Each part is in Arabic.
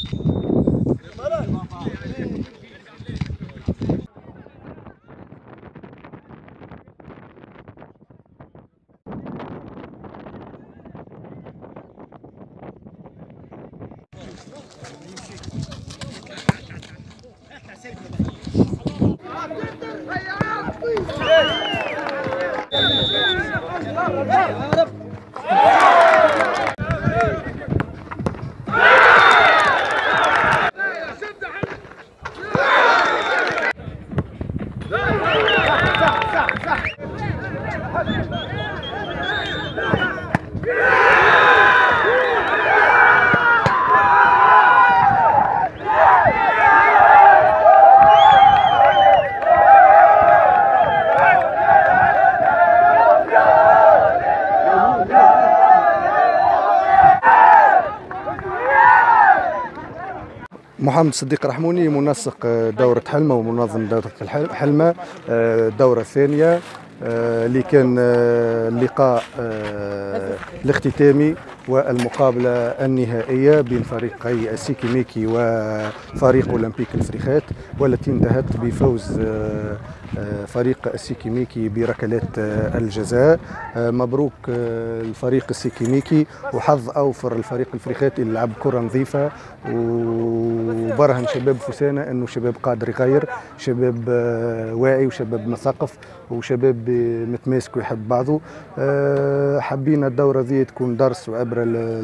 محمد صديق رحموني، منسق دورة حلمة ومنظم دورة حلمة الدورة الثانية اللي كان اللقاء الاختتامي والمقابلة النهائية بين فريقي السيكي ميكي وفريق أولمبيك الفريخات، والتي انتهت بفوز فريق السيكي ميكي بركلات الجزاء. مبروك الفريق السيكي ميكي، وحظ أوفر الفريق الفريخات اللي لعب كرة نظيفة وبرهن شباب فوسانا أنه شباب قادر يغير، شباب واعي وشباب مثقف وشباب متماسك ويحب بعضه. حبينا الدورة ذي تكون درس وعبرة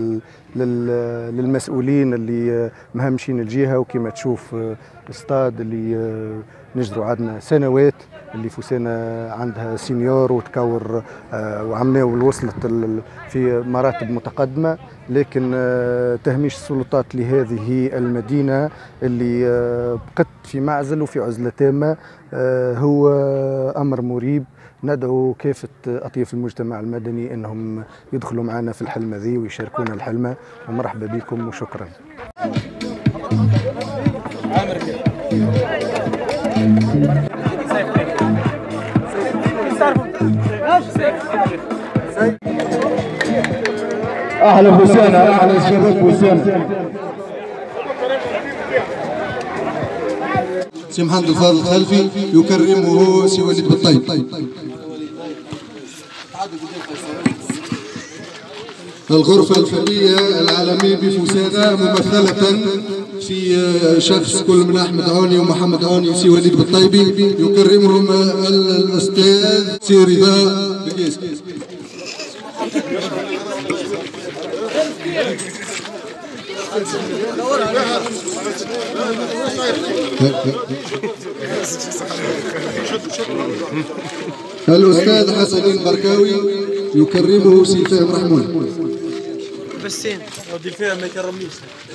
للمسؤولين اللي مهمشين الجهة، وكما تشوف استاد اللي نجروا عندنا سنوات اللي فوسانا عندها سينيور وتكور وعملناه ووصلت في مراتب متقدمة، لكن تهميش السلطات لهذه المدينة اللي بقت في معزل وفي عزلة تامة هو أمر مريب. ندعو كافة أطياف المجتمع المدني أنهم يدخلوا معنا في الحلمة ذي ويشاركونا الحلمة، ومرحبا بكم وشكرا. أهلا فوسانا، أهلا شباب فوسانا. سي محمد الفاضل الخلفي يكرمه سي وليد بالطيب. الغرفة الفنية العالمية بفوسانا ممثلة في شخص كل من أحمد عوني ومحمد عوني وسي وليد بالطيبي، يكرمهم الأستاذ سي رضا بقيس. الأستاذ حسنين بركاوي يكرمه سي فهم رحمون. بسين ودي فيها ما يكرمنيش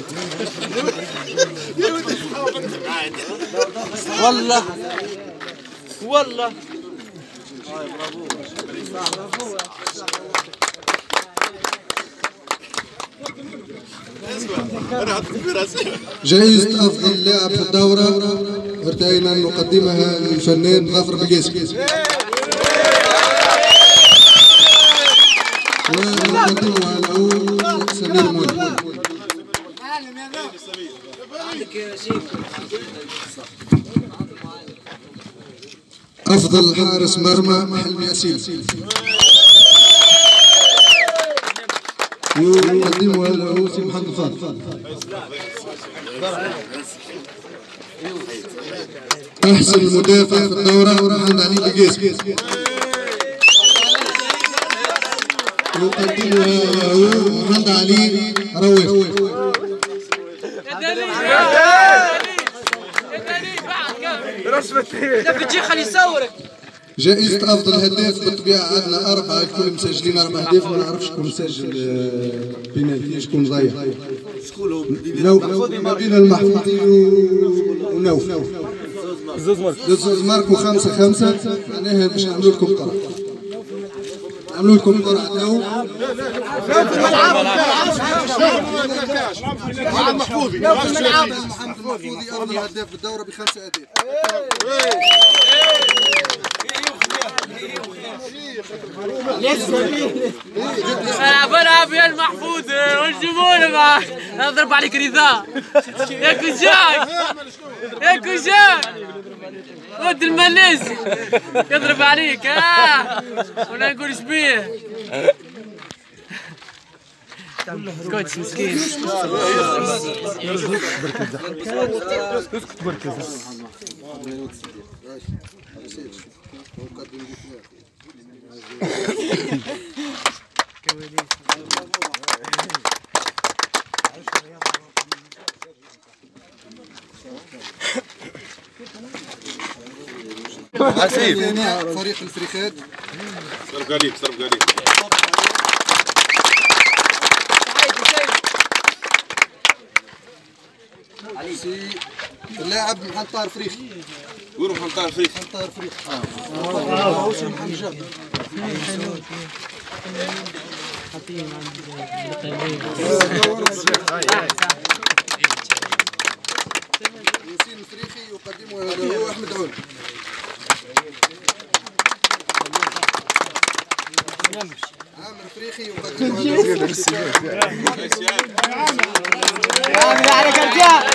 والله والله. جائزة أفضل لاعب في الدورة ارتئينا أن نقدمها للفنان ظفر بقيس، ونقدمها له سمير مولى. أفضل حارس مرمى حلمي أسيل يقدمها له سي محمد الفاضل. أحسن مدافع في الدورة محمد علي بقيس يقدمها له محمد علي رويف. جائزة أفضل هداف بالطبيعة عندنا أربعة، الكل مسجلين 4 أهداف، ما نعرفش شكون مسجل بينالتي شكون ضيع. ما بين المحفوظي ونوف. زوز ماركو 5-5 معناها باش نعملوا لكم قرعة. نعملوا لكم قرعة تو. محمد محفوظي أفضل هداف بالدورة ب5 أهداف. بلعب يا المحفوظ والجمهور معك نضرب عليك رضا يا كوجاك يا كوجاك ود المليزي يضرب عليك ولا نقول شبيه كوتش مسكين اسكت برك فريق الفريخات صرف عليك صرف عليك اللاعب محمد طاهر فريخ. وين محمد طاهر فريخ؟ محمد طاهر فريخ. محمد جاب. ياسين الفريخي يقدمه له احمد عون. عامر الفريخي يقدمه له عامل عليك الجاه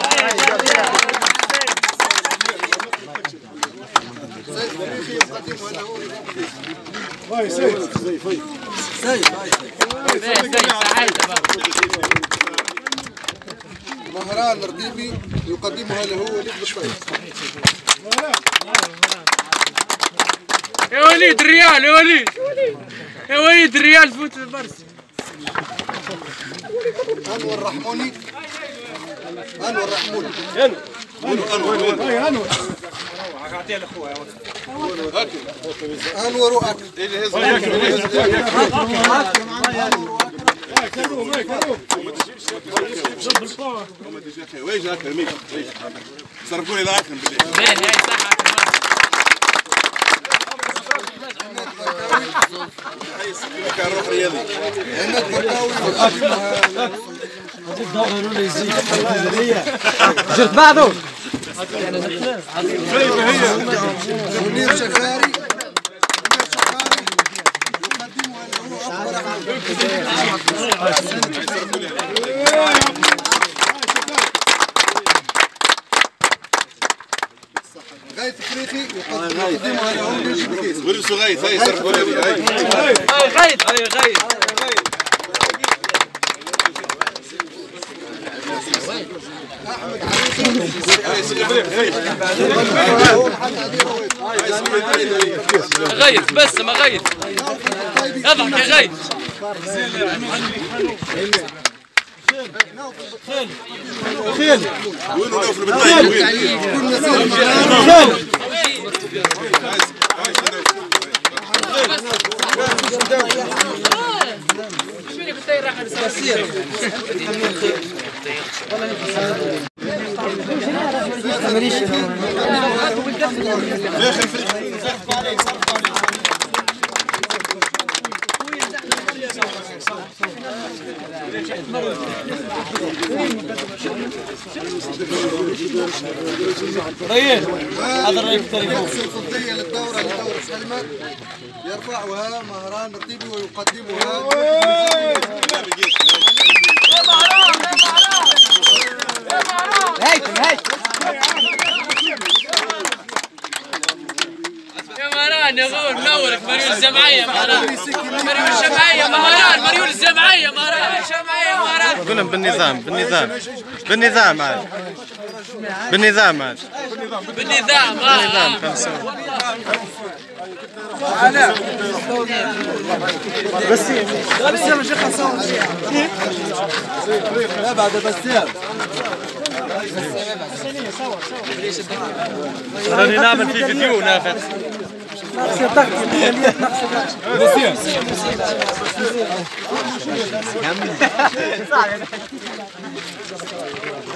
مهران الرديبي يقدمها له وليد بالطيب. يا وليد الريال يا وليد يا وليد الريال فوت البرسي. انور رحموني انور رحموني انور واكل ويش اكل ميك صرفوا لي الاكل بالليل كان روح رياضي عماد بركاوي جرت بعضه منير شخاري غايث فريخي يقدمها له ليش بكيس. ورثوا غايث هاي صرفوا لي هاي غايد غايد غيث بس ما غيث اضحك يا غيث خيل وينو نوفل بالطيب وين طيب هذا الرأي التليفون الفضية للدورة سلمى يرفعها مهران الطيبي ويقدمها يا مهران يا غور منورك مريول الجمعية مهران مريول الجمعية مهران مريول الجمعية مهران الجمعية مهران قولهم بالنظام بالنظام عاد بالنظام عاد بالنظام بسام يا شيخ حسام لا بعد بسام راني نعمل في فيديو نافع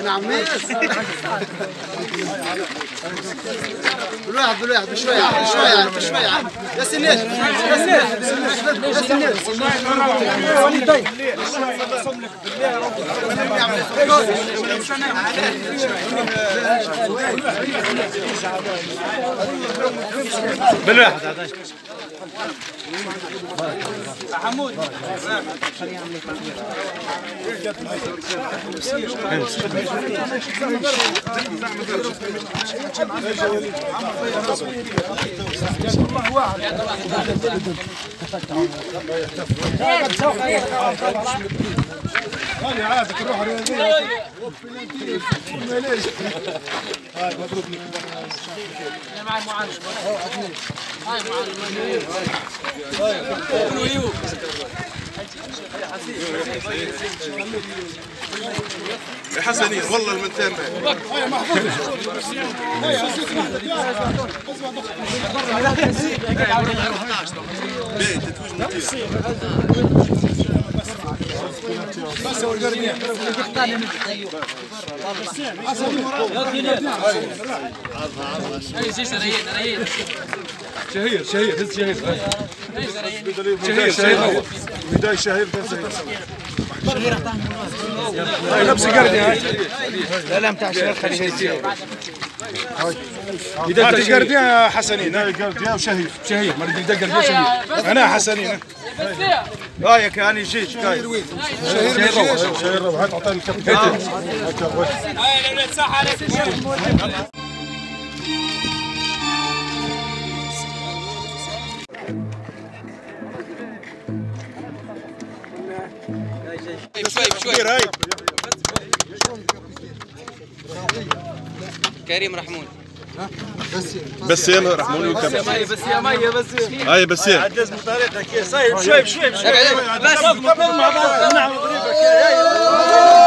عميس بالواحد بشويه يا سنيش بالواحد حمود هاني عازك نروح رياضية هاي مضروب لك انا معي معلم هاي معلم يا حسنين والله المنتين هاي محفوظ هاي ليه تتويج متين بس هو القرنية شهير هز شهير بداية شهير هاي نفس قردي هاي لا متاع شهير خليه هاي قردي حسنين هاي قردي وشهير ما بدي قردي شهير انا حسنين هاي كاني جيت شهير روح هات اعطيني الكابتن هاي الاولاد صح عليك شوي كريم رحمون بس يلا رحموني وكمل هاي بس يلا عدز بطريقتك شوي بس